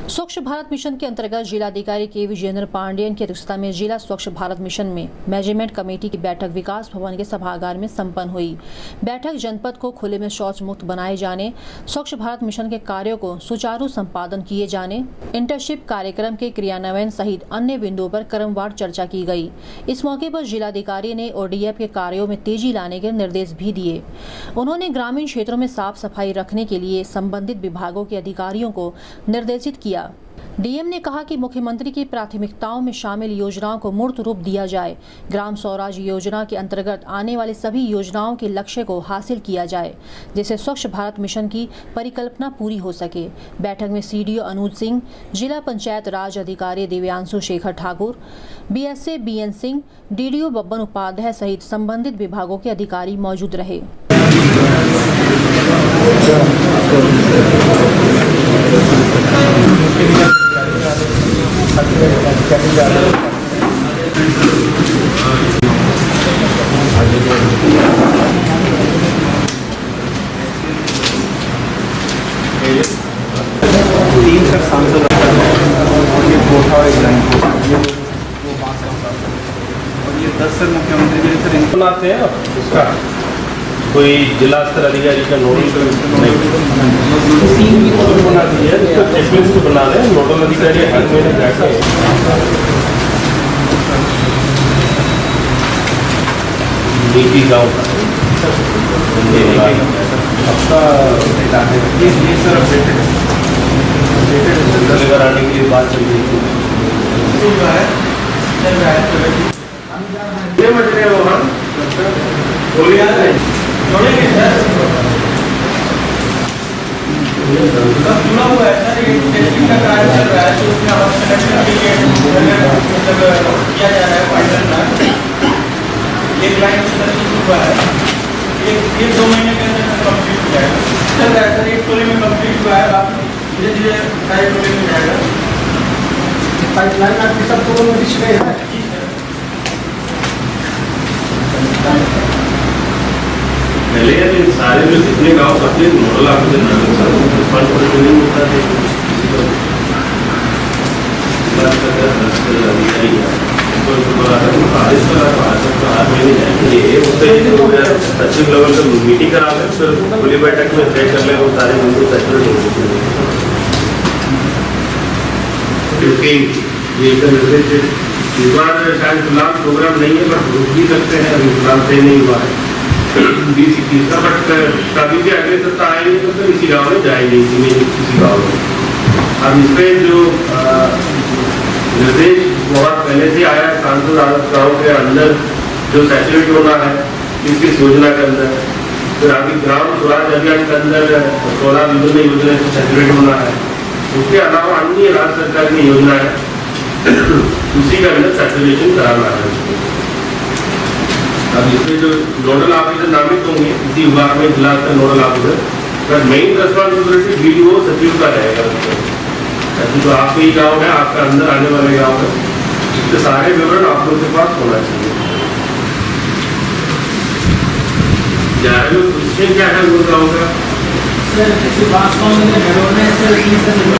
स्वच्छ भारत मिशन के अंतर्गत जिलाधिकारी के विजेंद्र पांडेयन की अध्यक्षता में जिला स्वच्छ भारत मिशन में मैनेजमेंट कमेटी की बैठक विकास भवन के सभागार में संपन्न हुई। बैठक जनपद को खुले में शौच मुक्त बनाए जाने, स्वच्छ भारत मिशन के कार्यों को सुचारू संपादन किए जाने, इंटर्नशिप कार्यक्रम के क्रियान्वयन सहित अन्य बिंदुओं पर क्रमवार चर्चा की गई। इस मौके पर जिलाधिकारी ने ओडीएफ के कार्यों में तेजी लाने के निर्देश भी दिए। उन्होंने ग्रामीण क्षेत्रों में साफ सफाई रखने के लिए संबंधित विभागों के अधिकारियों को निर्देशित किया। डीएम ने कहा कि मुख्यमंत्री की प्राथमिकताओं में शामिल योजनाओं को मूर्त रूप दिया जाए। ग्राम स्वराज योजना के अंतर्गत आने वाली सभी योजनाओं के लक्ष्य को हासिल किया जाए, जिससे स्वच्छ भारत मिशन की परिकल्पना पूरी हो सके। बैठक में सीडीओ अनुज सिंह, जिला पंचायत राज अधिकारी Divyanshu Shekhar Thakur, BSA BN Singh, DDO Babban Upadhyay सहित संबंधित विभागों के अधिकारी मौजूद रहे। तीन सर सांसद और ये कोठा और एक लाइन और ये 10 सर मुख्यमंत्री के सर इनको बनाते हैं उसका कोई जिला स्तर अधिकारी का नोडल नहीं बना दिया है, इसको चेकलिस्ट बना लें। नोडल अधिकारी हर महीने जाके नीति गाँव का आपका ये सर अपडेटेड कराने के लिए बात चल रही थी। ये मटेरियल वो हम जुड़ा हुआ है सर, ये टेस्टिंग का कार्य चल रहा है, तो उसमें हम सिलेक्शन के लिए मतलब किया जा रहा है फाइनल में। एक लाइन सर हुआ है, एक 2 महीने के अंदर कंप्लीट हो जाएगा। चल रहा है सर, एक टोले में कंप्लीट हुआ है, बाकी धीरे धीरे सारे टोले में जाएगा। पाइपलाइन आपके सब टोलों में बिछ गए हैं। जी सर, पहले यार सारे में जितने गाँव करते हैं नोडल ऑफिसर नहीं होता है, सचिव लेवल पर मीटिंग करा लें, फिर खुली बैठक में तय कर लें वो सारे बिंदु सैचुरेट हो। ये इस बार शायद फिलहाल प्रोग्राम नहीं है, बट रुक भी सकते हैं, अभी फिलहाल तय नहीं हुआ है 20-21 का, बट कभी भी अगले सप्ताह आएंगे तो फिर इसी गाँव में जाएंगे, इसी गाँव में। अब इसमें जो निर्देश बहुत पहले से आया है, सांसद गाँव के अंदर जो सैचुरेट होना है इस योजना के अंदर, फिर अभी ग्राम स्वराज अभियान के अंदर 16 विभिन्न योजना से सैचुरेट होना है। उसके अलावा अन्य राज्य सरकार की योजना है, उसी के अंदर सैचुरेशन कराना है। अब इसमें जो नोडल ऑफिसर नामित होंगे इसी विभाग में जिला स्तर नोडल ऑफिसर, पर मेन रेस्पॉन्सिबिलिटी डीडीओ सचिव का रहेगा। तो आपका ही गाँव है, आपका अंदर आने वाले गाँव है, इसके सारे विवरण आप लोगों के पास होना चाहिए। क्या है वो गाँव का? सर